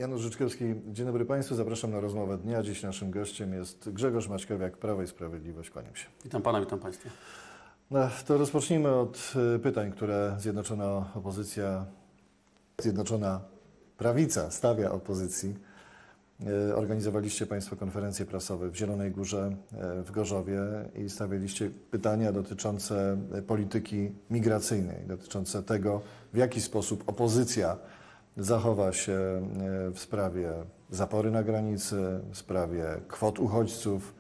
Janusz Życzkowski, dzień dobry Państwu, zapraszam na rozmowę dnia. Dziś naszym gościem jest Grzegorz Maćkowiak, Prawo i Sprawiedliwość. Kłaniam się. Witam Pana, witam Państwa. No, to rozpocznijmy od pytań, które Zjednoczona Prawica stawia opozycji. Organizowaliście Państwo konferencje prasowe w Zielonej Górze, w Gorzowie i stawialiście pytania dotyczące polityki migracyjnej, dotyczące tego, w jaki sposób opozycja zachowa się w sprawie zapory na granicy, w sprawie kwot uchodźców.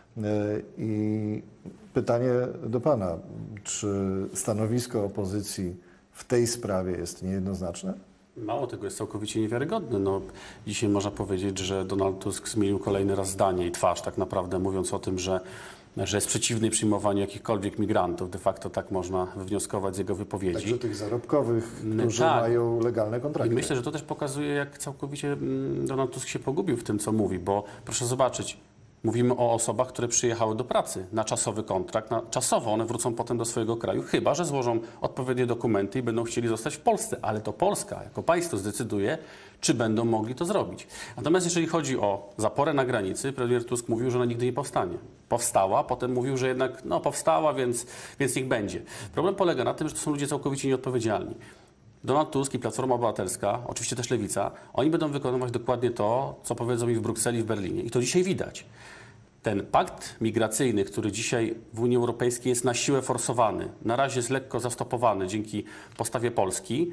I pytanie do Pana, czy stanowisko opozycji w tej sprawie jest niejednoznaczne? Mało tego, jest całkowicie niewiarygodne. No, dzisiaj można powiedzieć, że Donald Tusk zmienił kolejny raz zdanie i twarz tak naprawdę, mówiąc o tym, że jest przeciwny przyjmowaniu jakichkolwiek migrantów. De facto tak można wywnioskować z jego wypowiedzi. Także tych zarobkowych, którzy mają legalne kontrakty. I myślę, że to też pokazuje, jak całkowicie Donald Tusk się pogubił w tym, co mówi, bo proszę zobaczyć, mówimy o osobach, które przyjechały do pracy na czasowy kontrakt. Czasowo one wrócą potem do swojego kraju, chyba że złożą odpowiednie dokumenty i będą chcieli zostać w Polsce. Ale to Polska jako państwo zdecyduje, czy będą mogli to zrobić. Natomiast jeżeli chodzi o zaporę na granicy, premier Tusk mówił, że ona nigdy nie powstanie. Powstała, potem mówił, że jednak powstała, więc niech będzie. Problem polega na tym, że to są ludzie całkowicie nieodpowiedzialni. Donald Tusk i Platforma Obywatelska, oczywiście też Lewica, oni będą wykonywać dokładnie to, co powiedzą im w Brukseli i w Berlinie. I to dzisiaj widać. Ten pakt migracyjny, który dzisiaj w Unii Europejskiej jest na siłę forsowany, na razie jest lekko zastopowany dzięki postawie Polski,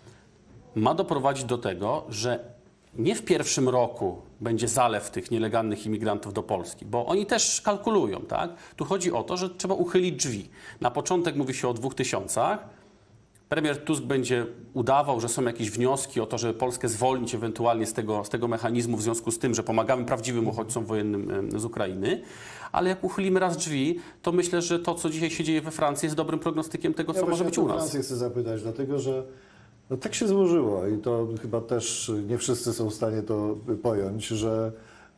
ma doprowadzić do tego, że nie w pierwszym roku będzie zalew tych nielegalnych imigrantów do Polski, bo oni też kalkulują, tak? Tu chodzi o to, że trzeba uchylić drzwi. Na początek mówi się o 2000. Premier Tusk będzie udawał, że są jakieś wnioski o to, żeby Polskę zwolnić ewentualnie z tego mechanizmu w związku z tym, że pomagamy prawdziwym uchodźcom wojennym z Ukrainy. Ale jak uchylimy raz drzwi, to myślę, że to, co dzisiaj się dzieje we Francji, jest dobrym prognostykiem tego, co może być u nas. Francję chcę zapytać, dlatego że tak się złożyło i to chyba też nie wszyscy są w stanie to pojąć, że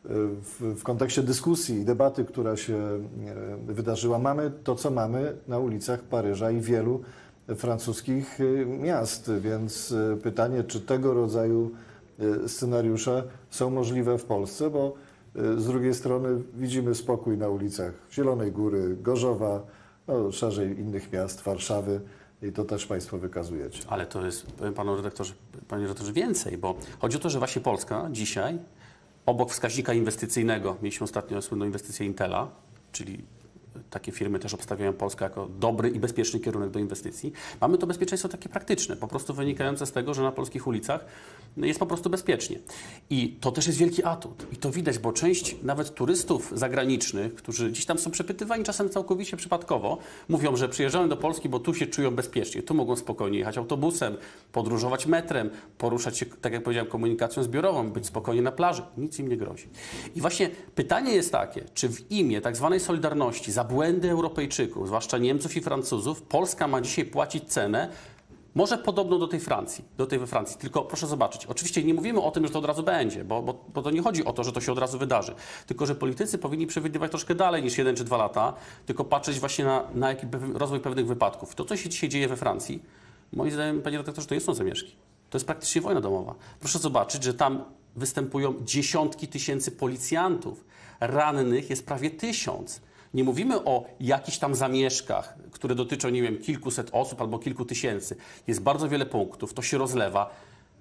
w kontekście dyskusji i debaty, która się wydarzyła, mamy to, co mamy na ulicach Paryża i wielu francuskich miast, więc pytanie, czy tego rodzaju scenariusze są możliwe w Polsce, bo z drugiej strony widzimy spokój na ulicach Zielonej Góry, Gorzowa, szerzej innych miast, Warszawy i to też Państwo wykazujecie. Ale to jest, powiem Panie redaktorze, więcej, bo chodzi o to, że właśnie Polska dzisiaj obok wskaźnika inwestycyjnego, mieliśmy ostatnio słynną inwestycję Intela, czyli takie firmy też obstawiają Polskę jako dobry i bezpieczny kierunek do inwestycji. Mamy to bezpieczeństwo takie praktyczne, po prostu wynikające z tego, że na polskich ulicach jest po prostu bezpiecznie. I to też jest wielki atut. I to widać, bo część nawet turystów zagranicznych, którzy gdzieś tam są przepytywani czasem całkowicie przypadkowo, mówią, że przyjeżdżają do Polski, bo tu się czują bezpiecznie. Tu mogą spokojnie jechać autobusem, podróżować metrem, poruszać się, tak jak powiedziałem, komunikacją zbiorową, być spokojnie na plaży. Nic im nie grozi. I właśnie pytanie jest takie, czy w imię tak zwanej solidarności za błędy Europejczyków, zwłaszcza Niemców i Francuzów, Polska ma dzisiaj płacić cenę, może podobną do tej we Francji. Tylko proszę zobaczyć, oczywiście nie mówimy o tym, że to od razu będzie, bo to nie chodzi o to, że to się od razu wydarzy. Tylko że politycy powinni przewidywać troszkę dalej niż 1 czy 2 lata, tylko patrzeć właśnie na rozwój pewnych wypadków. To, co się dzisiaj dzieje we Francji, moim zdaniem, panie redaktorze, to nie są zamieszki. To jest praktycznie wojna domowa. Proszę zobaczyć, że tam występują dziesiątki tysięcy policjantów. Rannych jest prawie 1000. Nie mówimy o jakichś tam zamieszkach, które dotyczą, nie wiem, kilkuset osób albo kilku tysięcy. Jest bardzo wiele punktów, to się rozlewa.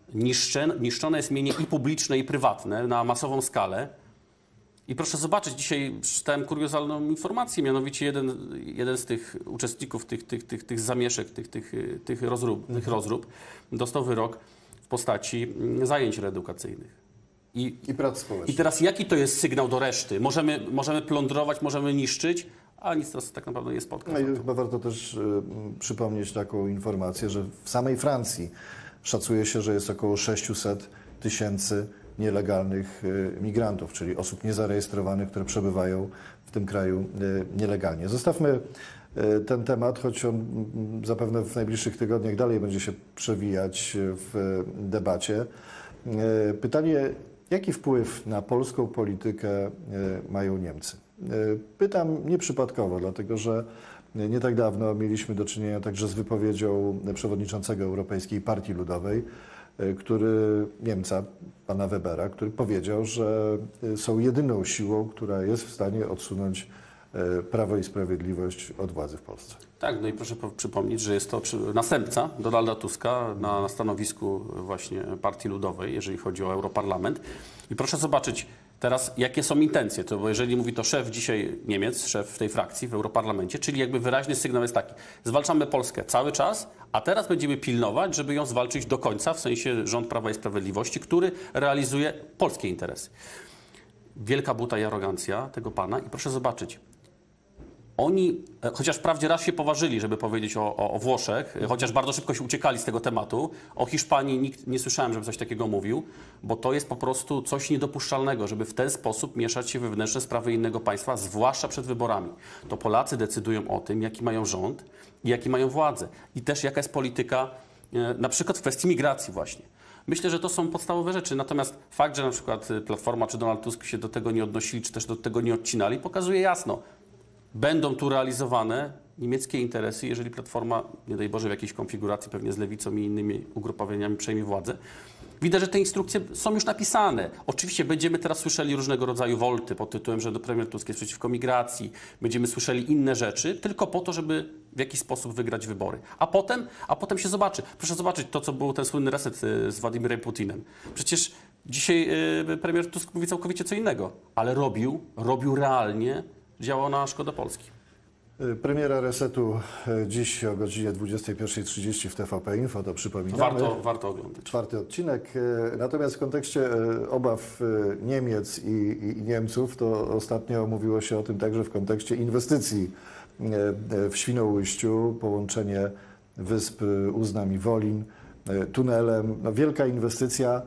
Niszczone jest mienie i publiczne, i prywatne na masową skalę. I proszę zobaczyć, dzisiaj czytałem kuriozalną informację, mianowicie jeden z tych uczestników tych zamieszek, tych rozrób dostał wyrok w postaci zajęć reedukacyjnych. I prac społecznych. I teraz jaki to jest sygnał do reszty? Możemy plądrować, możemy niszczyć, a nic nas tak naprawdę nie spotka. No i chyba warto też przypomnieć taką informację, że w samej Francji szacuje się, że jest około 600 tysięcy nielegalnych migrantów, czyli osób niezarejestrowanych, które przebywają w tym kraju nielegalnie. Zostawmy ten temat, choć on zapewne w najbliższych tygodniach dalej będzie się przewijać w debacie. Pytanie, jaki wpływ na polską politykę mają Niemcy? Pytam nieprzypadkowo, dlatego że nie tak dawno mieliśmy do czynienia także z wypowiedzią przewodniczącego Europejskiej Partii Ludowej, Niemca, pana Webera, który powiedział, że są jedyną siłą, która jest w stanie odsunąć Prawo i Sprawiedliwość od władzy w Polsce. Tak, no i proszę przypomnieć, że jest to następca Donalda Tuska na stanowisku właśnie Partii Ludowej, jeżeli chodzi o Europarlament. I proszę zobaczyć teraz, jakie są intencje. To, bo jeżeli mówi to szef dzisiaj Niemiec, szef w tej frakcji w Europarlamencie, czyli jakby wyraźny sygnał jest taki: zwalczamy Polskę cały czas, a teraz będziemy pilnować, żeby ją zwalczyć do końca, w sensie rząd Prawa i Sprawiedliwości, który realizuje polskie interesy. Wielka buta i arogancja tego pana i proszę zobaczyć, oni, chociaż wprawdzie raz się poważyli, żeby powiedzieć o Włoszech, chociaż bardzo szybko się uciekali z tego tematu, o Hiszpanii nikt nie słyszałem, żeby coś takiego mówił, bo to jest po prostu coś niedopuszczalnego, żeby w ten sposób mieszać się we wewnętrzne sprawy innego państwa, zwłaszcza przed wyborami. To Polacy decydują o tym, jaki mają rząd i jaki mają władzę. I też jaka jest polityka, na przykład w kwestii migracji właśnie. Myślę, że to są podstawowe rzeczy, natomiast fakt, że na przykład Platforma czy Donald Tusk się do tego nie odnosili, czy też do tego nie odcinali, pokazuje jasno, będą tu realizowane niemieckie interesy, jeżeli Platforma, nie daj Boże, w jakiejś konfiguracji pewnie z Lewicą i innymi ugrupowania przejmie władzę. Widać, że te instrukcje są już napisane. Oczywiście będziemy teraz słyszeli różnego rodzaju wolty pod tytułem, że premier Tusk jest przeciwko migracji. Będziemy słyszeli inne rzeczy, tylko po to, żeby w jakiś sposób wygrać wybory. A potem się zobaczy. Proszę zobaczyć to, co był ten słynny reset z Władimirem Putinem. Przecież dzisiaj premier Tusk mówi całkowicie co innego, ale robił realnie, działał na szkodę Polski. Premiera Resetu dziś o godzinie 21:30 w TVP Info, to przypominamy. Warto oglądać. 4. odcinek. Natomiast w kontekście obaw Niemiec i Niemców, to ostatnio mówiło się o tym także w kontekście inwestycji w Świnoujściu, połączenie wysp Uznam i Wolin tunelem. No, wielka inwestycja,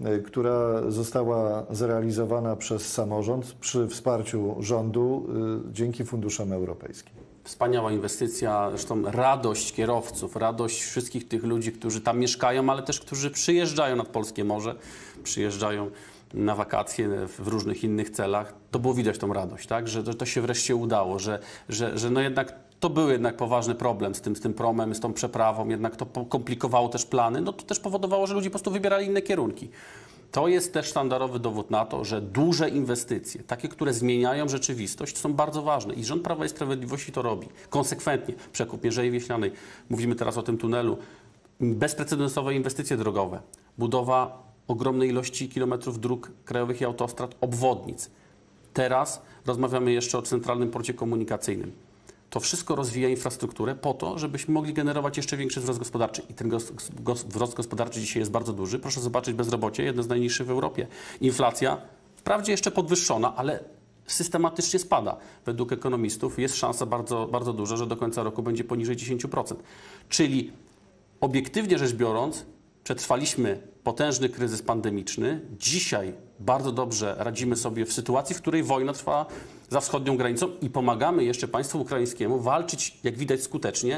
która została zrealizowana przez samorząd przy wsparciu rządu dzięki funduszom europejskim. Wspaniała inwestycja, zresztą radość kierowców, radość wszystkich tych ludzi, którzy tam mieszkają, ale też którzy przyjeżdżają nad polskie morze, przyjeżdżają na wakacje w różnych innych celach. To było widać tą radość, tak? Że to się wreszcie udało, że no jednak to był jednak poważny problem z tym promem, z tą przeprawą, jednak to komplikowało też plany, no to też powodowało, że ludzie po prostu wybierali inne kierunki. To jest też sztandarowy dowód na to, że duże inwestycje, takie, które zmieniają rzeczywistość, są bardzo ważne. I rząd Prawa i Sprawiedliwości to robi konsekwentnie. Przekop Mierzei Wiślanej, mówimy teraz o tym tunelu, bezprecedensowe inwestycje drogowe, budowa ogromnej ilości kilometrów dróg krajowych i autostrad, obwodnic. Teraz rozmawiamy jeszcze o Centralnym Porcie Komunikacyjnym. To wszystko rozwija infrastrukturę po to, żebyśmy mogli generować jeszcze większy wzrost gospodarczy. I ten wzrost gospodarczy dzisiaj jest bardzo duży. Proszę zobaczyć bezrobocie, jedno z najniższych w Europie. Inflacja, wprawdzie jeszcze podwyższona, ale systematycznie spada. Według ekonomistów jest szansa bardzo, bardzo duża, że do końca roku będzie poniżej 10%. Czyli obiektywnie rzecz biorąc, przetrwaliśmy potężny kryzys pandemiczny. Dzisiaj bardzo dobrze radzimy sobie w sytuacji, w której wojna trwa za wschodnią granicą i pomagamy jeszcze państwu ukraińskiemu walczyć, jak widać skutecznie,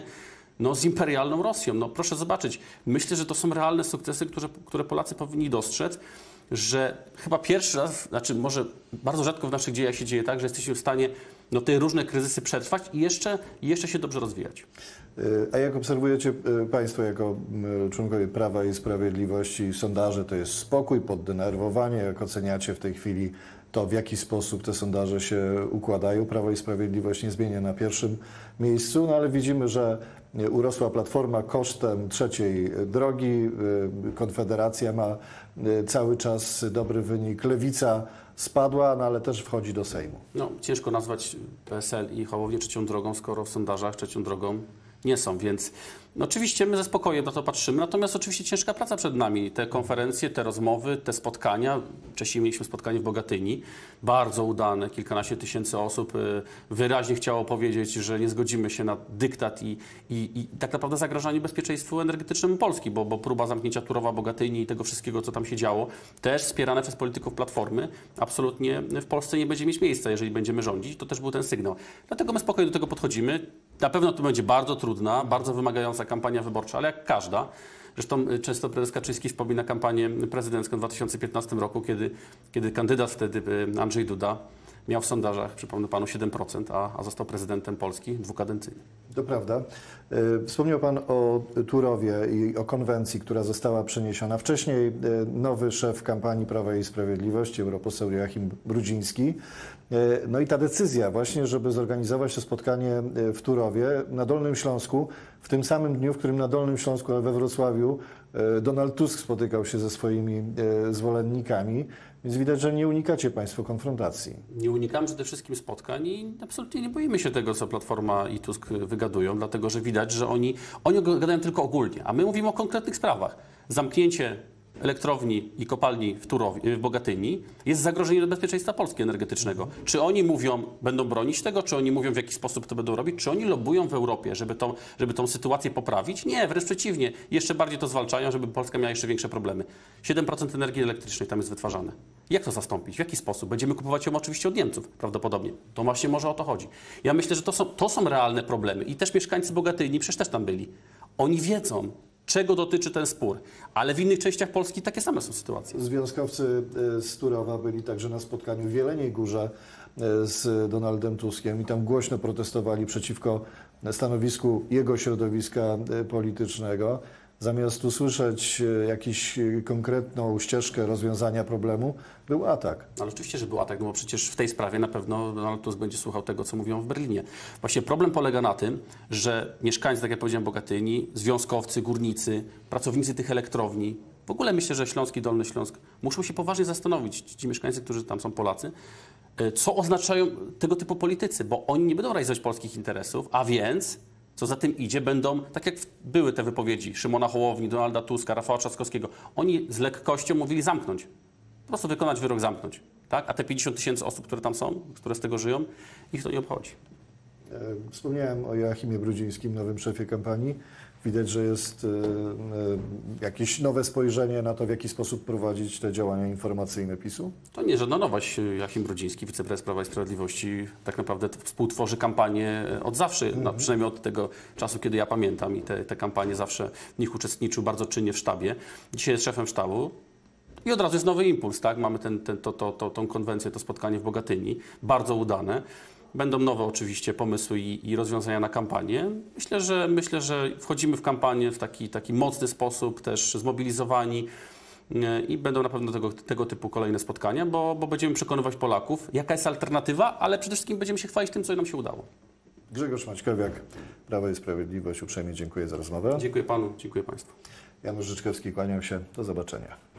z imperialną Rosją. No, proszę zobaczyć, myślę, że to są realne sukcesy, które Polacy powinni dostrzec, że chyba pierwszy raz, znaczy może bardzo rzadko w naszych dziejach się dzieje tak, że jesteśmy w stanie te różne kryzysy przetrwać i jeszcze się dobrze rozwijać. A jak obserwujecie Państwo jako członkowie Prawa i Sprawiedliwości sondaże, to jest spokój, poddenerwowanie? Jak oceniacie w tej chwili to, w jaki sposób te sondaże się układają? Prawo i Sprawiedliwość nie zmienia na pierwszym miejscu, ale widzimy, że urosła Platforma kosztem trzeciej drogi. Konfederacja ma cały czas dobry wynik. Lewica spadła, ale też wchodzi do Sejmu. Ciężko nazwać PSL i Hołownię trzecią drogą, skoro w sondażach trzecią drogą nie są, więc oczywiście my ze spokojem na to patrzymy, natomiast oczywiście ciężka praca przed nami. Te konferencje, te rozmowy, te spotkania. Wcześniej mieliśmy spotkanie w Bogatyni, bardzo udane, kilkanaście tysięcy osób wyraźnie chciało powiedzieć, że nie zgodzimy się na dyktat i tak naprawdę zagrażanie bezpieczeństwu energetycznemu Polski, bo próba zamknięcia Turowa, Bogatyni i tego wszystkiego, co tam się działo, też wspierane przez polityków Platformy, absolutnie w Polsce nie będzie mieć miejsca, jeżeli będziemy rządzić. To też był ten sygnał. Dlatego my spokojnie do tego podchodzimy. Na pewno to będzie bardzo trudna, bardzo wymagająca kampania wyborcza, ale jak każda. Zresztą często prezes Kaczyński wspomina kampanię prezydencką w 2015 roku, kiedy kandydat wtedy, Andrzej Duda, miał w sondażach, przypomnę panu, 7%, a został prezydentem Polski dwukadencyjnym. To prawda. Wspomniał Pan o Turowie i o konwencji, która została przeniesiona. Wcześniej nowy szef kampanii Prawa i Sprawiedliwości, europoseł Joachim Brudziński. No i ta decyzja właśnie, żeby zorganizować to spotkanie w Turowie na Dolnym Śląsku, w tym samym dniu, w którym na Dolnym Śląsku, ale we Wrocławiu Donald Tusk spotykał się ze swoimi zwolennikami. Więc widać, że nie unikacie Państwo konfrontacji. Nie unikamy przede wszystkim spotkań i absolutnie nie boimy się tego, co Platforma i Tusk wygadują, dlatego że widać, że oni gadają tylko ogólnie, a my mówimy o konkretnych sprawach. Zamknięcie elektrowni i kopalni w Bogatyni jest zagrożeniem dla bezpieczeństwa Polski energetycznego. Czy oni mówią, będą bronić tego, czy oni mówią, w jaki sposób to będą robić, czy oni lobbują w Europie, żeby tą sytuację poprawić? Nie, wręcz przeciwnie. Jeszcze bardziej to zwalczają, żeby Polska miała jeszcze większe problemy. 7% energii elektrycznej tam jest wytwarzane. Jak to zastąpić? W jaki sposób? Będziemy kupować ją oczywiście od Niemców, prawdopodobnie. To właśnie może o to chodzi. Ja myślę, że to są realne problemy. I też mieszkańcy Bogatyni, przecież też tam byli. Oni wiedzą, czego dotyczy ten spór, ale w innych częściach Polski takie same są sytuacje. Związkowcy z Turowa byli także na spotkaniu w Jeleniej Górze z Donaldem Tuskiem i tam głośno protestowali przeciwko stanowisku jego środowiska politycznego. Zamiast usłyszeć jakąś konkretną ścieżkę rozwiązania problemu, był atak. Ale oczywiście, że był atak, no bo przecież w tej sprawie na pewno Donald Tusk będzie słuchał tego, co mówią w Berlinie. Właśnie problem polega na tym, że mieszkańcy, tak jak powiedziałem, Bogatyni, związkowcy, górnicy, pracownicy tych elektrowni, w ogóle myślę, że Śląsk i Dolny Śląsk muszą się poważnie zastanowić, ci mieszkańcy, którzy tam są Polacy, co oznaczają tego typu politycy, bo oni nie będą realizować polskich interesów, a więc... Co za tym idzie, będą, tak jak były te wypowiedzi Szymona Hołowni, Donalda Tuska, Rafała Trzaskowskiego, oni z lekkością mówili zamknąć. Po prostu wykonać wyrok, zamknąć. Tak? A te 50 000 osób, które tam są, które z tego żyją, ich to nie obchodzi. Wspomniałem o Joachimie Brudzińskim, nowym szefie kampanii. Widać, że jest jakieś nowe spojrzenie na to, w jaki sposób prowadzić te działania informacyjne PiS-u? To nie żadna nowość. Joachim Brudziński, wiceprezes Prawa i Sprawiedliwości, tak naprawdę współtworzy kampanię od zawsze, przynajmniej od tego czasu, kiedy ja pamiętam i te kampanie zawsze w nich uczestniczył bardzo czynnie w sztabie. Dzisiaj jest szefem sztabu. I od razu jest nowy impuls, tak? Mamy tą konwencję, to spotkanie w Bogatyni, bardzo udane. Będą nowe oczywiście pomysły i rozwiązania na kampanię. Myślę, że wchodzimy w kampanię w taki mocny sposób, też zmobilizowani i będą na pewno tego typu kolejne spotkania, bo będziemy przekonywać Polaków, jaka jest alternatywa, ale przede wszystkim będziemy się chwalić tym, co nam się udało. Grzegorz Maćkowiak, Prawo i Sprawiedliwość. Uprzejmie dziękuję za rozmowę. Dziękuję Panu, dziękuję Państwu. Janusz Życzkowski, kłaniam się. Do zobaczenia.